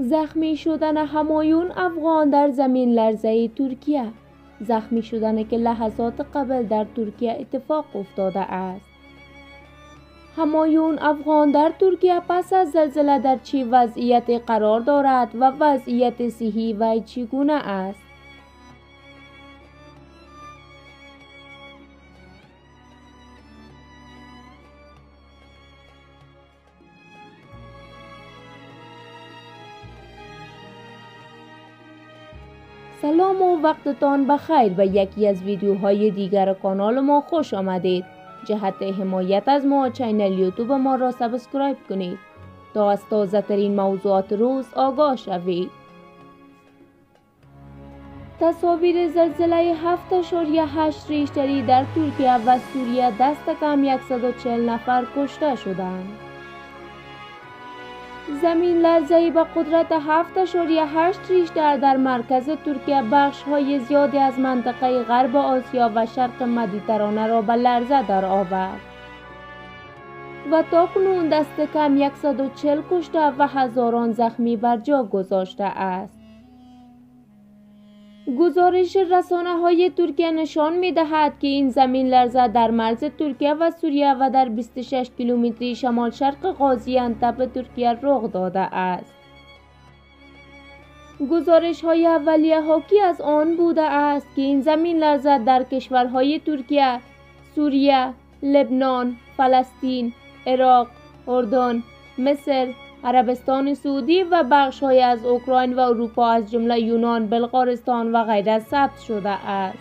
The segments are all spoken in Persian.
زخمی شدن همایون افغان در زمین لرزه ترکیه. زخمی شدن که لحظات قبل در ترکیه اتفاق افتاده است. همایون افغان در ترکیه پس از زلزله در چه وضعیتی قرار دارد و وضعیت صحی وی چگونه است؟ سلام و وقتتان بخیر. به یکی از ویدیوهای دیگر کانال ما خوش آمدید. جهت حمایت از ما چینل یوتیوب ما را سابسکرایب کنید تا از تازه ترین موضوعات روز آگاه شوید. تصاویر زلزله 7.8 ریشتری در ترکیه و سوریه دست کم 140 نفر کشته شدند. زمین لرزه‌ای با قدرت 7.8 ریشتر در مرکز ترکیه بخش‌های زیادی از منطقه غرب آسیا و شرق مدیترانه را به لرزه در آورد و تاکنون دست کم 140 کشته و هزاران زخمی بر جا گذاشته است. گزارش رسانه‌های ترکیه نشان می‌دهد که این زمین لرزه در مرز ترکیه و سوریه و در 26 کیلومتری شمال شرق غازی‌انتب ترکیه رخ داده است. گزارش‌های اولیه حاکی از آن بوده است که این زمین لرزه در کشورهای ترکیه، سوریه، لبنان، فلسطین، عراق، اردن، مصر، عربستان سعودی و بخش‌های از اوکراین و اروپا از جمله یونان، بلغارستان و غیره ثبت شده است.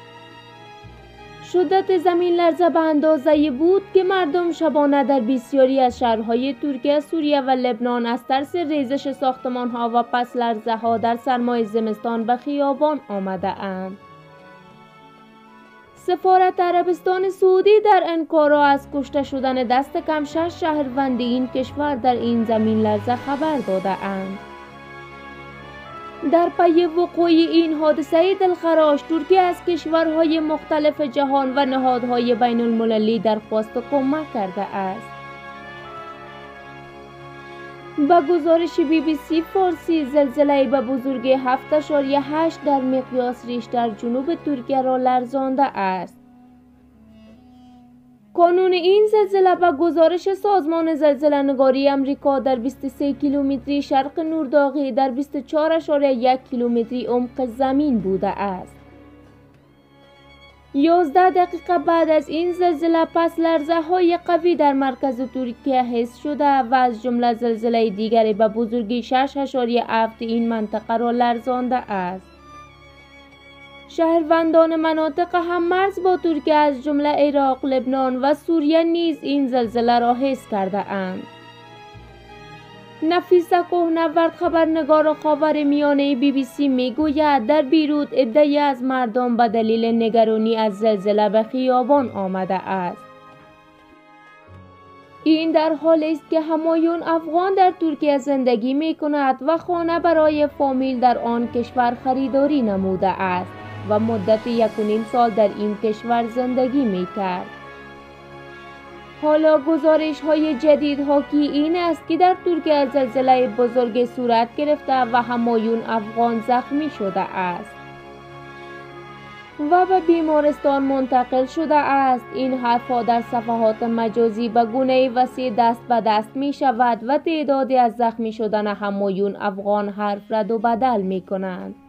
شدت زمین لرزه به اندازه‌ای بود که مردم شبانه در بسیاری از شهرهای ترکیه، سوریه و لبنان از ترس ریزش ساختمان‌ها و پس لرزه‌ها در سرمای زمستان به خیابان آمده اند. سفارت عربستان سعودی در انکارا از کشته شدن دست کم 6 شهروند این کشور در این زمین لرزه خبر داده اند. در پی وقوع این حادثه دلخراش، ترکیه از کشورهای مختلف جهان و نهادهای بین المللی درخواست کمک کرده است. با گزارش BBC فارسی، زلزله به بزرگی 7.8 در مقیاس ریشتر جنوب ترکیه را لرزانده است. کانون این زلزله به گزارش سازمان زلزله‌نگاری آمریکا در 23 کیلومتری شرق نورداغی در 24.1 کیلومتری عمق زمین بوده است. 11 دقیقه بعد از این زلزله پس لرزه‌های قوی در مرکز ترکیه حس شده و از جمله زلزله دیگری به بزرگی 6.7 این منطقه را لرزانده است. شهروندان مناطق هم مرز با ترکیه از جمله عراق، لبنان و سوریه نیز این زلزله را حس کرده اند. نفیسه کوهنورد، خبرنگار خاورمیانه BBC میگوید در بیروت عده‌ای از مردم به دلیل نگرانی از زلزله به خیابان آمده است. این در حالی است که همایون افغان در ترکیه زندگی می کند و خانه برای فامیل در آن کشور خریداری نموده است و مدت 1.5 سال در این کشور زندگی می کرد. حالا گزارش‌های جدید حاکی این است که در ترکیه زلزله بزرگ صورت گرفته و همایون افغان زخمی شده است و به بیمارستان منتقل شده است. این حرف‌ها در صفحات مجازی به گونه وسیع دست به دست می شود و تعدادی از زخمی شدن همایون افغان حرف رد و بدل می کنند.